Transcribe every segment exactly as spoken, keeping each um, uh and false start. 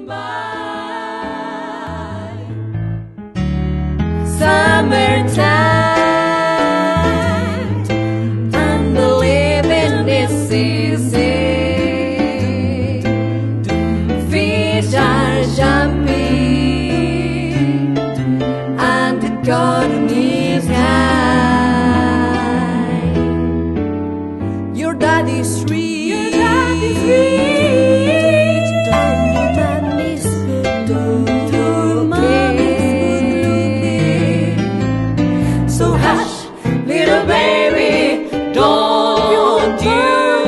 Summertime, and the living is easy. Fish are jumping, and the garden is high. Your daddy's rich, your daddy's rich. Your mommy's good looking. So hush, little baby, don't you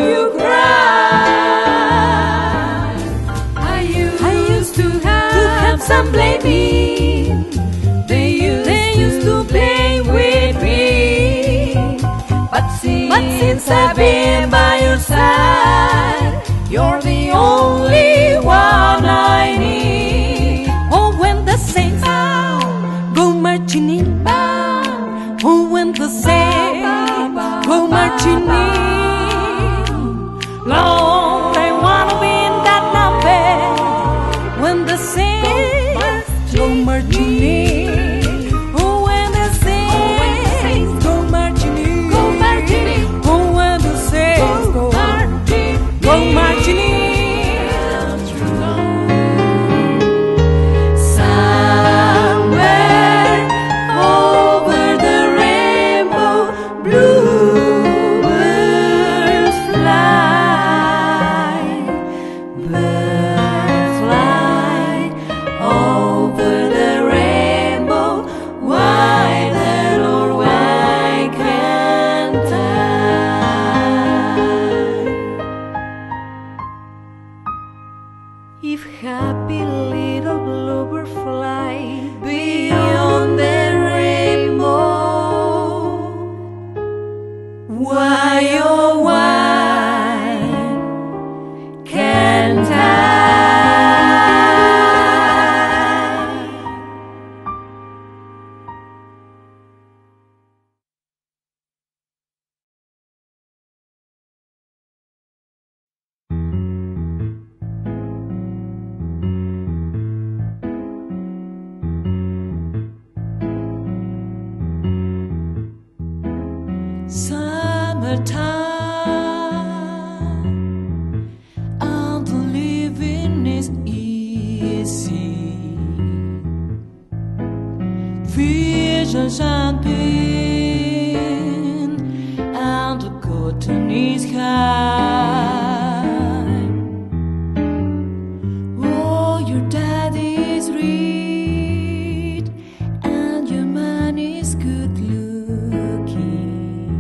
cry. I used, I used to have, to have some baby. They used, they used to play with me. But since, but since I've been by your side, you're the only one I need. Oh, when the saints go marching in, oh, when the saints go marching in, Lord, I wanna be in that number. When the saints go marching in, oh, when the saints go marching in, go marching in, oh, when the saints go marching, go marching in. Somewhere over the rainbow, bluebirds fly, birds fly over the rainbow. Why then, or why can't I? If happy little bluebird fly beyond the rainbow, why, oh why can't I? Summertime, and the living is easy. Fish are jumping, and the cotton is high. Oh, your daddy's rich, and your man is good looking.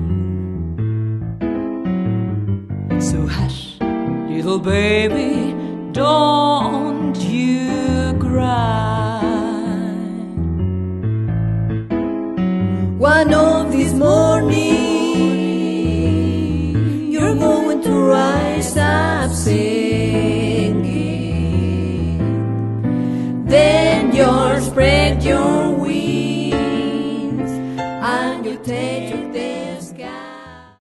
So hush, little baby, don't you cry. One of these mornings, you're going to rise up singing. Then you'll spread your